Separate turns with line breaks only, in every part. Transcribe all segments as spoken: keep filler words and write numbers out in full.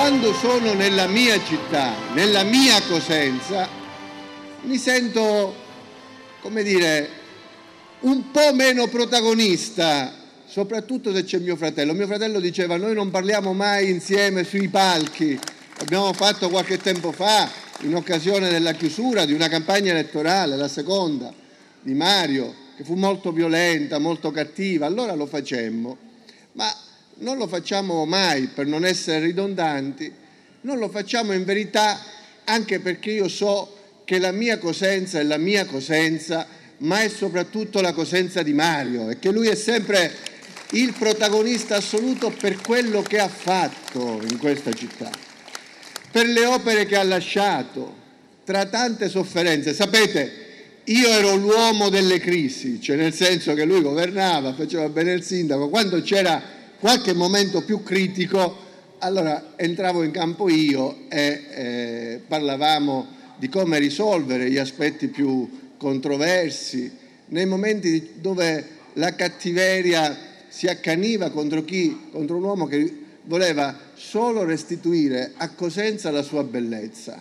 quando sono nella mia città, nella mia Cosenza, mi sento, come dire, un po' meno protagonista, soprattutto se c'è mio fratello. Mio fratello diceva: noi non parliamo mai insieme sui palchi. Abbiamo fatto qualche tempo fa, in occasione della chiusura di una campagna elettorale, la seconda, di Mario, che fu molto violenta, molto cattiva. Allora lo facemmo, ma non lo facciamo mai per non essere ridondanti, non lo facciamo in verità anche perché io so che la mia Cosenza è la mia Cosenza, ma è soprattutto la Cosenza di Mario, e che lui è sempre il protagonista assoluto per quello che ha fatto in questa città, per le opere che ha lasciato, tra tante sofferenze. Sapete, io ero l'uomo delle crisi, cioè nel senso che lui governava, faceva bene il sindaco. Quando c'era qualche momento più critico, allora entravo in campo io e eh, parlavamo di come risolvere gli aspetti più controversi, nei momenti dove la cattiveria si accaniva contro chi? Contro un uomo che voleva solo restituire a Cosenza la sua bellezza.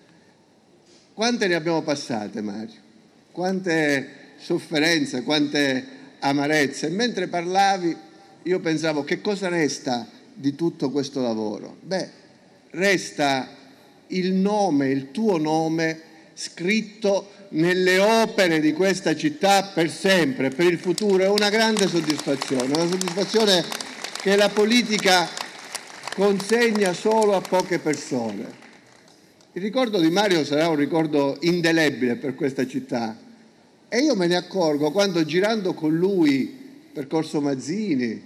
Quante ne abbiamo passate, Mario? Quante sofferenze, quante amarezze. E mentre parlavi io pensavo: che cosa resta di tutto questo lavoro? Beh, resta il nome, il tuo nome, scritto nelle opere di questa città per sempre, per il futuro. È una grande soddisfazione, una soddisfazione che la politica consegna solo a poche persone. Il ricordo di Mario sarà un ricordo indelebile per questa città, e io me ne accorgo quando, girando con lui per Corso Mazzini,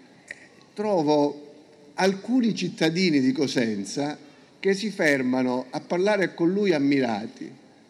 trovo alcuni cittadini di Cosenza che si fermano a parlare con lui ammirati.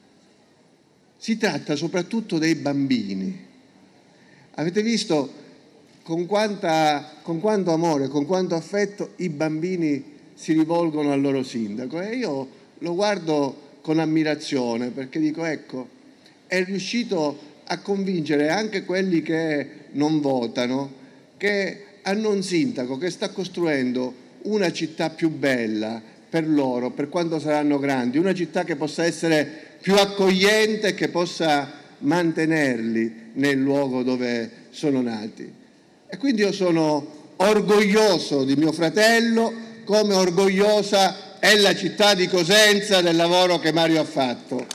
Si tratta soprattutto dei bambini. Avete visto con, quanta, con quanto amore, con quanto affetto i bambini si rivolgono al loro sindaco? E io lo guardo con ammirazione, perché dico: ecco, è riuscito a convincere anche quelli che non votano che hanno un sindaco che sta costruendo una città più bella per loro, per quando saranno grandi, una città che possa essere più accogliente e che possa mantenerli nel luogo dove sono nati. E quindi io sono orgoglioso di mio fratello, come orgogliosa è la città di Cosenza del lavoro che Mario ha fatto.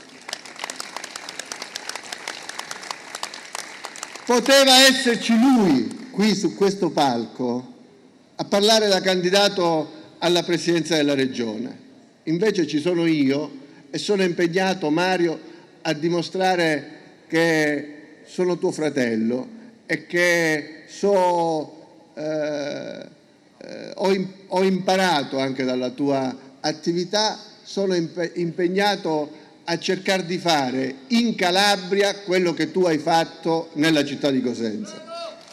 Poteva esserci lui qui su questo palco a parlare da candidato alla presidenza della regione. Invece ci sono io e sono impegnato, Mario, a dimostrare che sono tuo fratello e che so, eh, eh, ho, ho imparato anche dalla tua attività, sono impegnato a cercare di fare in Calabria quello che tu hai fatto nella città di Cosenza.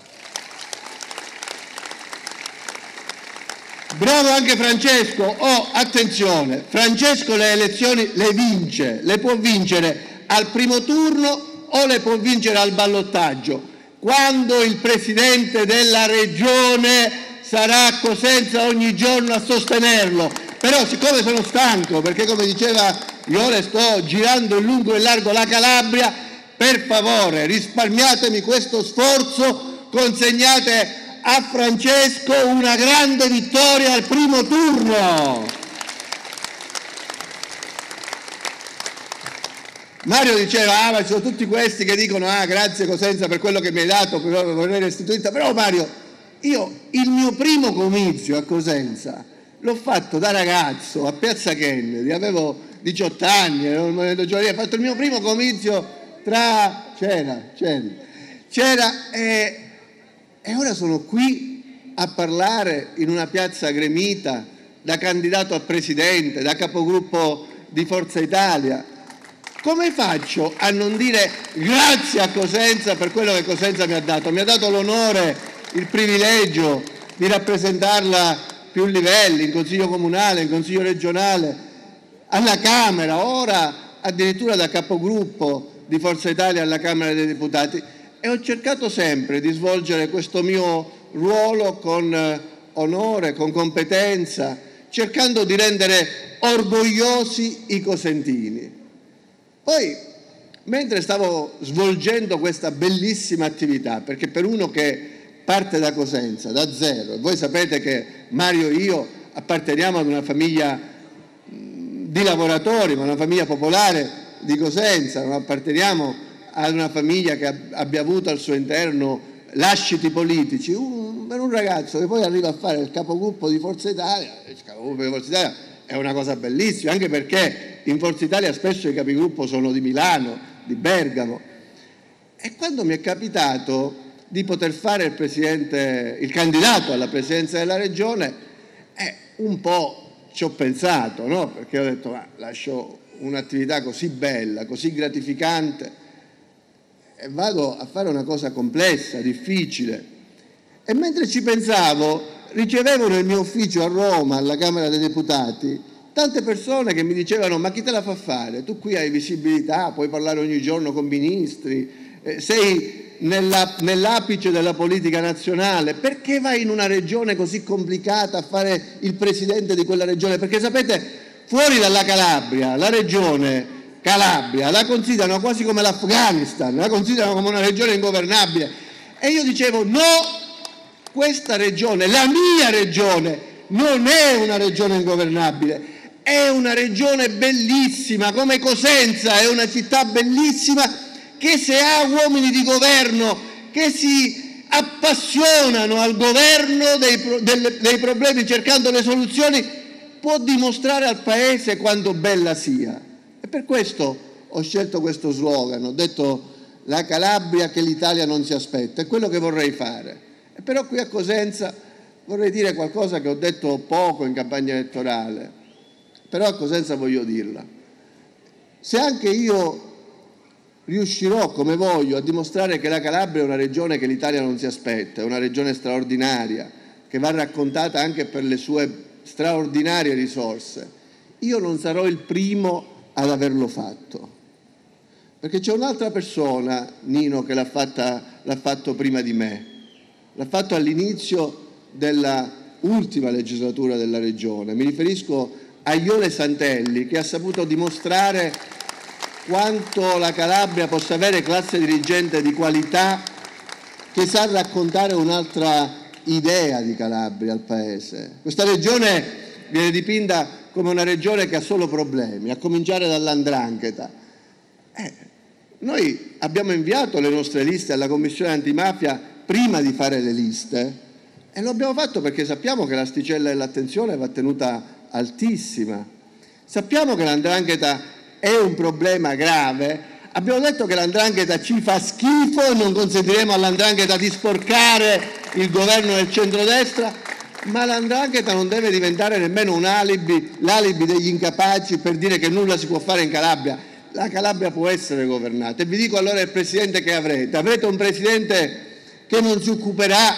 Bravo anche Francesco. Oh, attenzione, Francesco le elezioni le vince, le può vincere al primo turno o le può vincere al ballottaggio. Quando il Presidente della Regione sarà a Cosenza ogni giorno a sostenerlo. Però siccome sono stanco, perché come diceva, io le sto girando in lungo e largo la Calabria, per favore risparmiatemi questo sforzo, consegnate a Francesco una grande vittoria al primo turno. Mario diceva: ah, ma ci sono tutti questi che dicono: ah, grazie Cosenza per quello che mi hai dato, per aver restituito. Però Mario, io il mio primo comizio a Cosenza l'ho fatto da ragazzo a Piazza Kennedy, avevo diciotto anni, ero nel movimento giovanile, ho fatto il mio primo comizio tra... c'era, c'era, c'era e... E ora sono qui a parlare in una piazza gremita da candidato a presidente, da capogruppo di Forza Italia. Come faccio a non dire grazie a Cosenza per quello che Cosenza mi ha dato? Mi ha dato l'onore, il privilegio di rappresentarla a più livelli, in Consiglio Comunale, in Consiglio Regionale, alla Camera, ora addirittura da capogruppo di Forza Italia alla Camera dei Deputati. E ho cercato sempre di svolgere questo mio ruolo con onore, con competenza, cercando di rendere orgogliosi i cosentini. Poi, mentre stavo svolgendo questa bellissima attività, perché per uno che parte da Cosenza, da zero, e voi sapete che Mario e io apparteniamo ad una famiglia di lavoratori, ma una famiglia popolare di Cosenza, non apparteniamo ad una famiglia che abbia avuto al suo interno lasciti politici, un, un ragazzo che poi arriva a fare il capogruppo di Forza Italia, il capogruppo di Forza Italia è una cosa bellissima, anche perché in Forza Italia spesso i capigruppo sono di Milano, di Bergamo. E quando mi è capitato di poter fare il, presidente, il candidato alla presidenza della regione, eh, un po' ci ho pensato, no? Perché ho detto, ma lascio un'attività così bella, così gratificante e vado a fare una cosa complessa, difficile. E mentre ci pensavo, ricevevo nel mio ufficio a Roma, alla Camera dei Deputati, tante persone che mi dicevano: ma chi te la fa fare? Tu qui hai visibilità, puoi parlare ogni giorno con ministri, eh, sei nella, nell'apice della politica nazionale, perché vai in una regione così complicata a fare il presidente di quella regione? Perché sapete, fuori dalla Calabria, la regione Calabria la considerano quasi come l'Afghanistan, la considerano come una regione ingovernabile. E io dicevo: no, questa regione, la mia regione, non è una regione ingovernabile, è una regione bellissima, come Cosenza è una città bellissima, che se ha uomini di governo che si appassionano al governo dei, pro, dei, dei problemi cercando le soluzioni, può dimostrare al Paese quanto bella sia. E per questo ho scelto questo slogan, ho detto: la Calabria che l'Italia non si aspetta, è quello che vorrei fare. E però qui a Cosenza vorrei dire qualcosa che ho detto poco in campagna elettorale, però a Cosenza voglio dirla. Se anche io riuscirò, come voglio, a dimostrare che la Calabria è una regione che l'Italia non si aspetta, è una regione straordinaria, che va raccontata anche per le sue straordinarie risorse, io non sarò il primo ad averlo fatto, perché c'è un'altra persona, Nino, che l'ha fatta, l'ha fatto prima di me, l'ha fatto all'inizio della ultima legislatura della regione. Mi riferisco a Iole Santelli, che ha saputo dimostrare quanto la Calabria possa avere classe dirigente di qualità, che sa raccontare un'altra idea di Calabria al Paese. Questa regione viene dipinta come una regione che ha solo problemi, a cominciare dall''ndrangheta. Eh, noi abbiamo inviato le nostre liste alla Commissione Antimafia prima di fare le liste, e lo abbiamo fatto perché sappiamo che l'asticella dell'attenzione va tenuta altissima. Sappiamo che l'andrangheta è un problema grave. Abbiamo detto che l'andrangheta ci fa schifo e non consentiremo all'andrangheta di sporcare il governo del centrodestra, ma l'andrangheta non deve diventare nemmeno un alibi, l'alibi degli incapaci per dire che nulla si può fare in Calabria. La Calabria può essere governata. E vi dico allora il presidente che avrete. Avrete un presidente che non si occuperà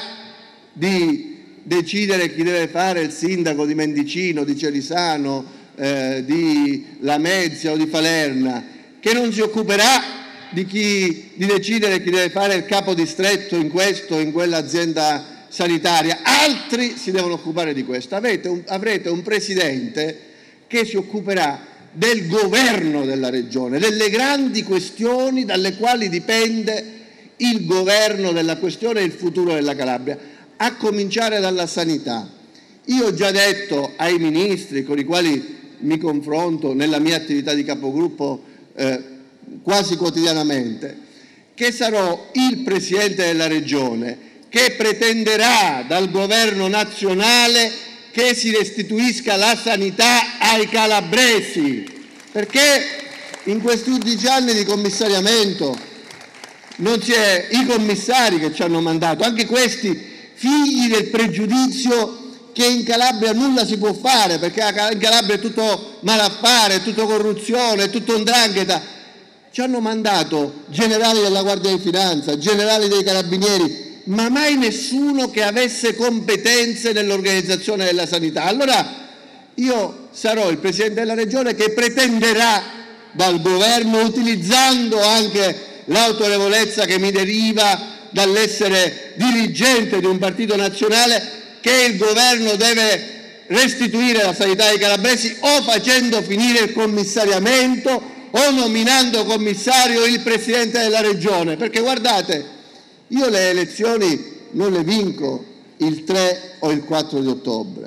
di decidere chi deve fare il sindaco di Mendicino, di Celisano, eh, di Lamezia o di Falerna, che non si occuperà di, chi, di decidere chi deve fare il capo distretto in questo o in quell'azienda sanitaria. Altri si devono occupare di questo. Avete un, avrete un presidente che si occuperà del governo della regione, delle grandi questioni dalle quali dipende il governo della questione e il futuro della Calabria, a cominciare dalla sanità. Io ho già detto ai ministri con i quali mi confronto nella mia attività di capogruppo eh, quasi quotidianamente, che sarò il presidente della regione che pretenderà dal governo nazionale che si restituisca la sanità ai calabresi, perché in questi undici anni di commissariamento non si è, i commissari che ci hanno mandato, anche questi figli del pregiudizio che in Calabria nulla si può fare, perché in Calabria è tutto malaffare, è tutto corruzione, è tutto 'ndrangheta, ci hanno mandato generali della Guardia di Finanza, generali dei Carabinieri, ma mai nessuno che avesse competenze nell'organizzazione della sanità. Allora io sarò il presidente della regione che pretenderà dal governo, utilizzando anche l'autorevolezza che mi deriva dall'essere dirigente di un partito nazionale, che il governo deve restituire la sanità ai calabresi o facendo finire il commissariamento o nominando commissario il Presidente della Regione. Perché guardate, io le elezioni non le vinco il tre o il quattro di ottobre,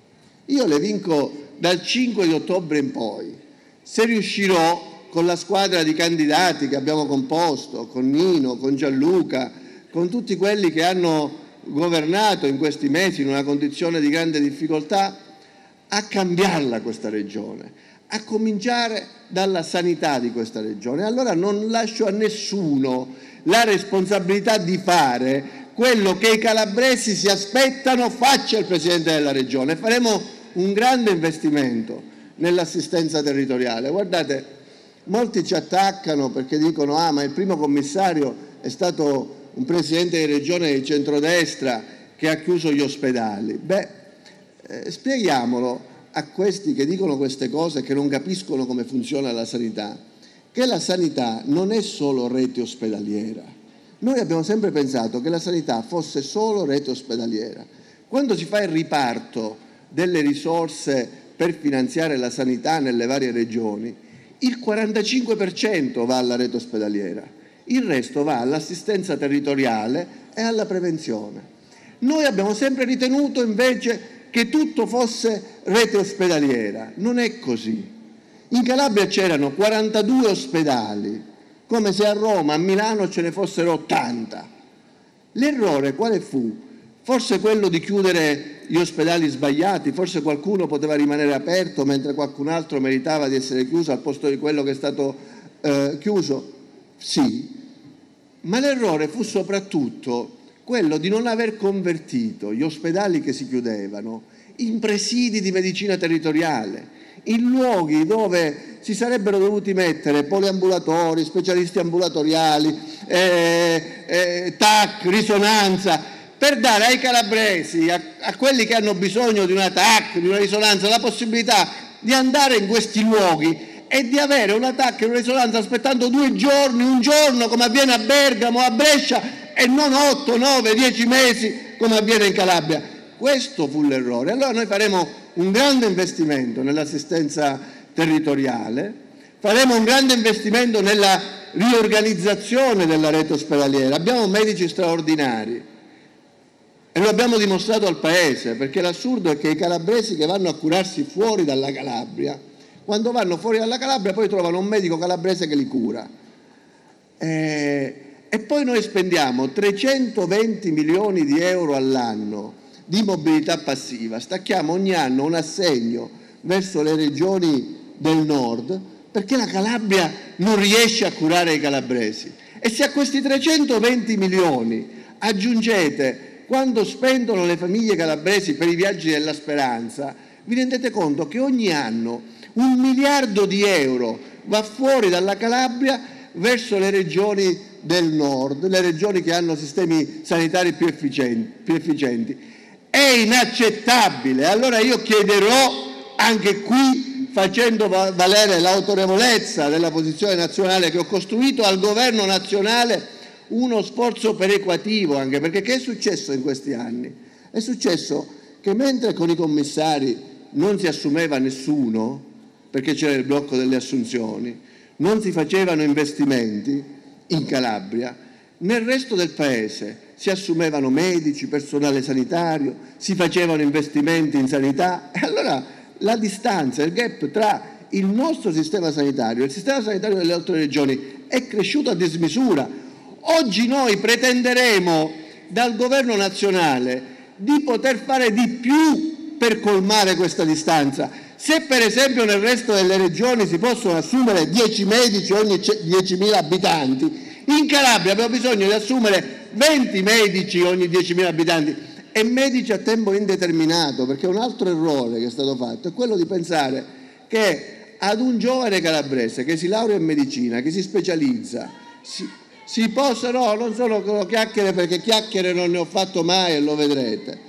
io le vinco dal cinque di ottobre in poi. Se riuscirò, con la squadra di candidati che abbiamo composto, con Nino, con Gianluca, con tutti quelli che hanno governato in questi mesi in una condizione di grande difficoltà, a cambiarla questa regione, a cominciare dalla sanità di questa regione. Allora non lascio a nessuno la responsabilità di fare quello che i calabresi si aspettano faccia il Presidente della Regione. Faremo un grande investimento nell'assistenza territoriale. Guardate, molti ci attaccano perché dicono ah ma il primo commissario è stato un Presidente di Regione di centrodestra che ha chiuso gli ospedali. Beh, eh, spieghiamolo a questi che dicono queste cose e che non capiscono come funziona la sanità, che la sanità non è solo rete ospedaliera. Noi abbiamo sempre pensato che la sanità fosse solo rete ospedaliera. Quando si fa il riparto delle risorse per finanziare la sanità nelle varie regioni, il quarantacinque per cento va alla rete ospedaliera, il resto va all'assistenza territoriale e alla prevenzione. Noi abbiamo sempre ritenuto invece che tutto fosse rete ospedaliera. Non è così. In Calabria c'erano quarantadue ospedali, come se a Roma, a Milano ce ne fossero ottanta. L'errore quale fu? Forse quello di chiudere gli ospedali sbagliati, forse qualcuno poteva rimanere aperto mentre qualcun altro meritava di essere chiuso al posto di quello che è stato eh, chiuso? Sì, ma l'errore fu soprattutto quello di non aver convertito gli ospedali che si chiudevano in presidi di medicina territoriale, in luoghi dove si sarebbero dovuti mettere poliambulatori, specialisti ambulatoriali, eh, eh, T A C, risonanza, per dare ai calabresi, a, a quelli che hanno bisogno di una T A C, di una risonanza, la possibilità di andare in questi luoghi e di avere una T A C e una risonanza aspettando due giorni, un giorno, come avviene a Bergamo, a Brescia, e non otto, nove, dieci mesi, come avviene in Calabria. Questo fu l'errore. Allora noi faremo un grande investimento nell'assistenza territoriale, faremo un grande investimento nella riorganizzazione della rete ospedaliera. Abbiamo medici straordinari e lo abbiamo dimostrato al Paese, perché l'assurdo è che i calabresi che vanno a curarsi fuori dalla Calabria, quando vanno fuori dalla Calabria poi trovano un medico calabrese che li cura. E, e poi noi spendiamo trecentoventi milioni di euro all'anno di mobilità passiva, stacchiamo ogni anno un assegno verso le regioni del nord perché la Calabria non riesce a curare i calabresi. E se a questi trecentoventi milioni aggiungete quando spendono le famiglie calabresi per i viaggi della speranza, vi rendete conto che ogni anno un miliardo di euro va fuori dalla Calabria verso le regioni del nord, le regioni che hanno sistemi sanitari più efficienti. Più efficienti. È inaccettabile. Allora io chiederò anche qui, facendo valere l'autorevolezza della posizione nazionale che ho costruito, al governo nazionale uno sforzo perequativo, anche perché che è successo in questi anni? È successo che mentre con i commissari non si assumeva nessuno, perché c'era il blocco delle assunzioni, non si facevano investimenti in Calabria, nel resto del Paese si assumevano medici, personale sanitario, si facevano investimenti in sanità, e allora la distanza, il gap tra il nostro sistema sanitario e il sistema sanitario delle altre regioni è cresciuto a dismisura. Oggi noi pretenderemo dal governo nazionale di poter fare di più per colmare questa distanza. Se per esempio nel resto delle regioni si possono assumere dieci medici ogni diecimila abitanti, in Calabria abbiamo bisogno di assumere venti medici ogni diecimila abitanti e medici a tempo indeterminato, perché un altro errore che è stato fatto è quello di pensare che ad un giovane calabrese che si laurea in medicina, che si specializza, si, si possa, no, non sono chiacchiere perché chiacchiere non ne ho fatto mai e lo vedrete.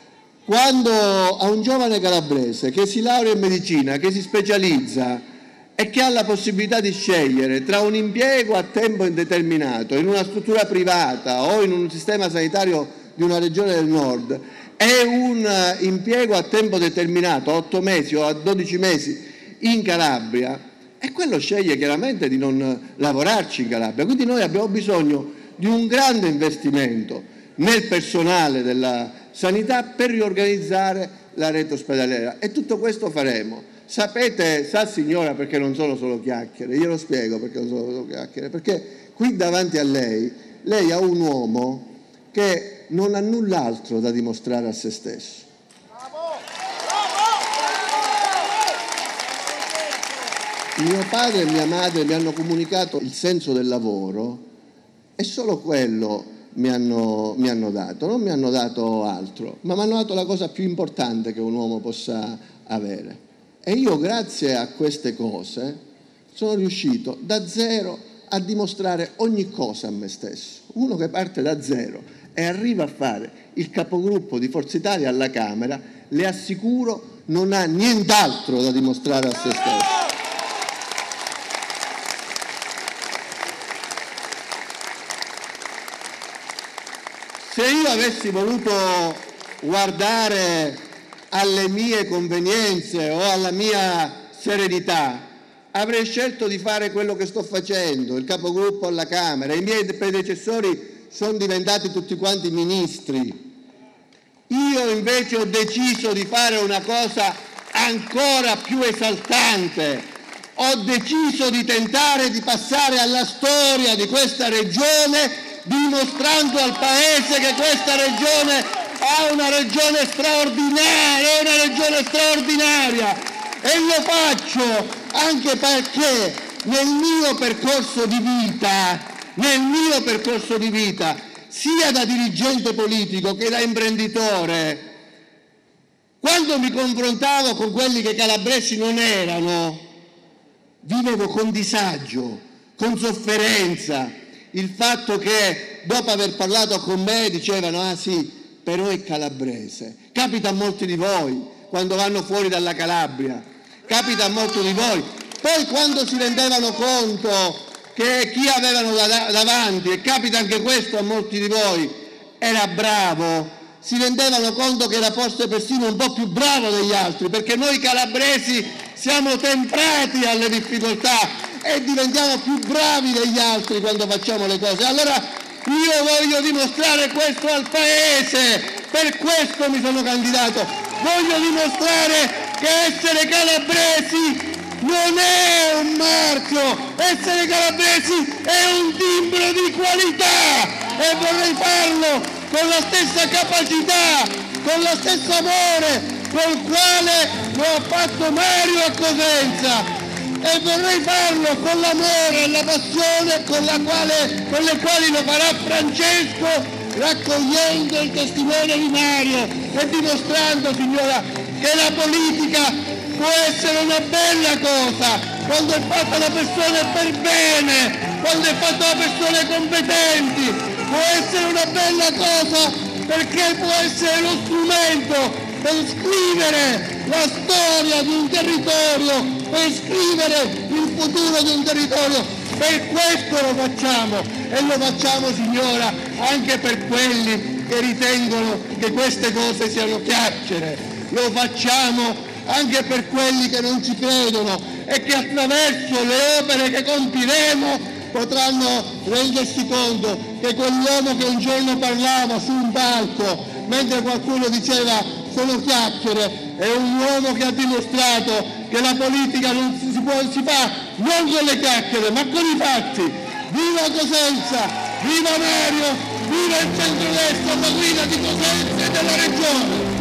Quando a un giovane calabrese che si laurea in medicina, che si specializza e che ha la possibilità di scegliere tra un impiego a tempo indeterminato in una struttura privata o in un sistema sanitario di una regione del nord è un impiego a tempo determinato, a otto mesi o a dodici mesi in Calabria, e quello sceglie chiaramente di non lavorarci in Calabria. Quindi noi abbiamo bisogno di un grande investimento nel personale della sanità per riorganizzare la rete ospedaliera, e tutto questo faremo. Sapete, sa signora, perché non sono solo chiacchiere, io lo spiego perché non sono solo chiacchiere, perché qui davanti a lei, lei ha un uomo che non ha null'altro da dimostrare a se stesso. Mio padre e mia madre mi hanno comunicato il senso del lavoro e solo quello mi hanno, mi hanno dato, non mi hanno dato altro, ma mi hanno dato la cosa più importante che un uomo possa avere. E io, grazie a queste cose, sono riuscito da zero a dimostrare ogni cosa a me stesso. Uno che parte da zero e arriva a fare il capogruppo di Forza Italia alla Camera, le assicuro, non ha nient'altro da dimostrare a se stesso. Se io avessi voluto guardare alle mie convenienze o alla mia serenità, avrei scelto di fare quello che sto facendo, il capogruppo alla Camera. I miei predecessori sono diventati tutti quanti ministri. Io invece ho deciso di fare una cosa ancora più esaltante. Ho deciso di tentare di passare alla storia di questa regione, dimostrando al Paese che questa regione è una regione straordinaria, è una regione straordinaria. E lo faccio anche perché nel mio percorso di vita, nel mio percorso di vita, sia da dirigente politico che da imprenditore, quando mi confrontavo con quelli che calabresi non erano, vivevo con disagio, con sofferenza, il fatto che dopo aver parlato con me dicevano: ah sì, però è calabrese. Capita a molti di voi quando vanno fuori dalla Calabria, capita a molti di voi. Poi quando si rendevano conto che chi avevano davanti, e capita anche questo a molti di voi, era bravo, si rendevano conto che era forse persino un po' più bravo degli altri, perché noi calabresi siamo temprati alle difficoltà e diventiamo più bravi degli altri quando facciamo le cose. Allora io voglio dimostrare questo al Paese, per questo mi sono candidato. Voglio dimostrare che essere calabresi non è un marchio, essere calabresi è un timbro di qualità, e vorrei farlo con la stessa capacità, con lo stesso amore col quale lo ha fatto Mario a Cosenza, e vorrei farlo con l'amore e la passione con, la quale, con le quali lo farà Francesco, raccogliendo il testimone di Mario e dimostrando, signora, che la politica può essere una bella cosa quando è fatta da persone per bene, quando è fatta da persone competenti, può essere una bella cosa perché può essere lo strumento per scrivere la storia di un territorio, per scrivere il futuro di un territorio. Per questo lo facciamo, e lo facciamo, signora, anche per quelli che ritengono che queste cose siano chiacchiere. Lo facciamo anche per quelli che non ci credono e che attraverso le opere che compiremo potranno rendersi conto che quell'uomo che un giorno parlava su un palco mentre qualcuno diceva sono chiacchiere è un uomo che ha dimostrato che la politica non si, può, si fa non con le chiacchiere ma con i fatti. Viva Cosenza, viva Mario, viva il centrodestra alla guida di Cosenza e della regione!